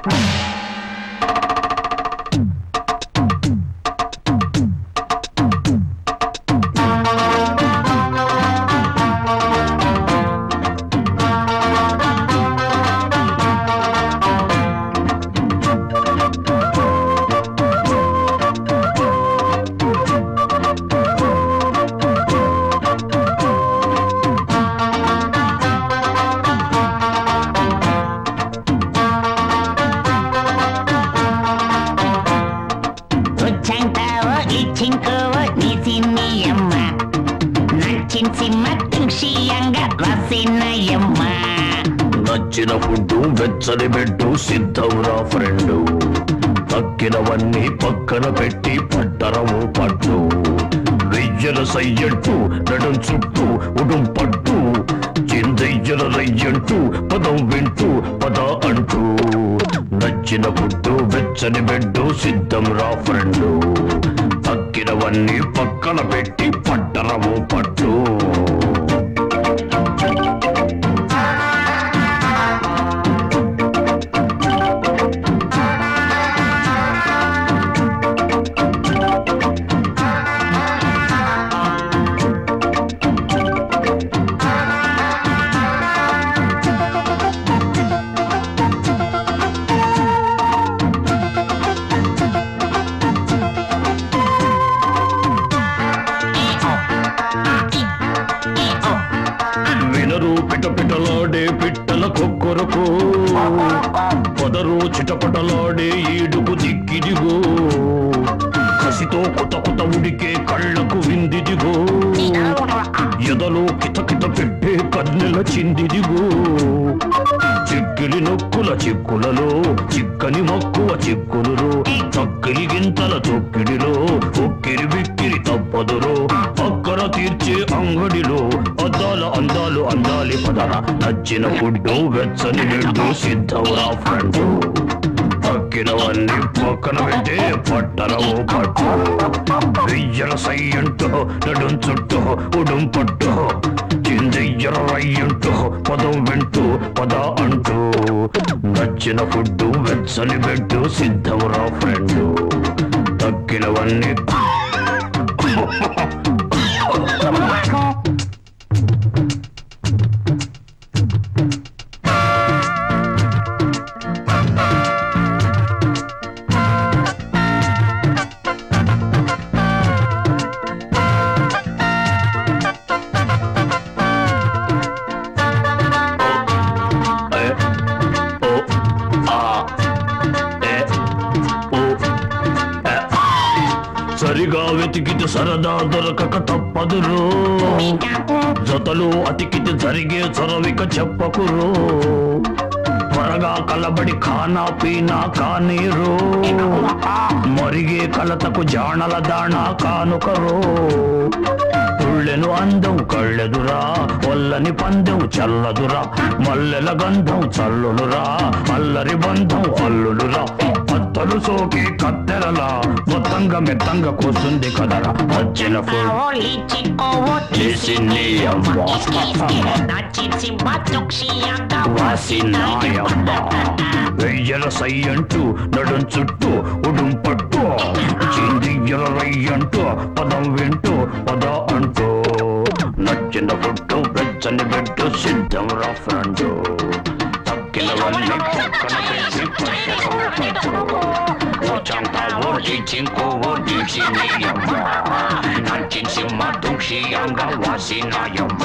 నచ్చిన ఫుడ్డు వెచ్చని bed సిద్ధంరా friend తక్కినవన్నీ పక్కన పెట్టి పట్టరము పట్టు వెయ్యల సయ్యంటూ నడుం చుట్టూ ఉడుం పట్టు చిందయ్యల రయ్యంటూ పదం వింటూ పద అంటూ నచ్చిన ఫుడ్డు వెచ్చని బెడ్డు సిద్ధంరా ఫ్రెండు తక్కినవన్నీ పక్కన పెట్టి పట్టరము పట్టు పిటపిటలాడే పిట్టల కొక్కొరకు పొదరు చిటపటలాడే ఏడుగు దిక్కిదిగో కసితో కుత కుత ఉడికే కళ్ళకు విందిదిగో ఎదలో కితకిత పెట్టే కన్నెల చిందిదిగో చిక్కిలి నొక్కుల చిక్కులలో చిక్కని మక్కువ చిక్కులురో చక్కిలి గింతల చొక్కిడిలో ఒక్కిరి బిక్కిరి తప్పదురో అక్కర తీర్చే అంగడిలో అద్దాల అందాలు అందాలి పదర నచ్చిన ఫుడ్డు వెచ్చని బెడ్డు సిద్ధంరా ఫ్రెండు తక్కినవన్నీ పక్కన పెట్టే పట్టరము పట్టు వెయ్యల సయ్యంటూ నడుం చుట్టూ ఉడుం పట్టు చిందయ్యల రయ్యంటూ పదం వింటూ పద అంటూ నచ్చిన ఫుడ్డు వెచ్చని బెడ్డు సిద్ధంరా ఫ్రెండు తక్కినవన్నీ సరిగా వెతికితే సరదా దొరకక తప్పదురో జతలు అతికితే జరిగే చొరవిక చెప్పకురో త్వరగా కలబడి ఖానా పీనా కానీరో మరిగే కలతకు జాణల దాణా కానుకరో తుళ్ళెను అందం కళ్ళెదురా ఒల్లని పందెం చల్లదురా మల్లెల గంధం చల్లులురా అల్లరి బంధం అల్లులురా పత్తలు సోకి కత్తెరలా మొత్తంగా మెత్తంగా కూర్చుంది కదరా వచ్చిన వెయ్యల సయ్యంటూ నడుం చుట్టూ ఉడుం పట్టు చిందియ్యల రయ్యంటూ పదం వింటూ పద అంటూ నచ్చిన ఫుడ్డు వెచ్చని బెడ్డు సిద్ధంరా ఫ్రెండు తక్కినవన్నీ పక్కన పెట్టి పట్టరము పట్టు ఓడి చింకు ఓడి చిన్నయ్యమ్మ నచ్చిన సింహ దుక్షి అంగ వాసినాయమ్మ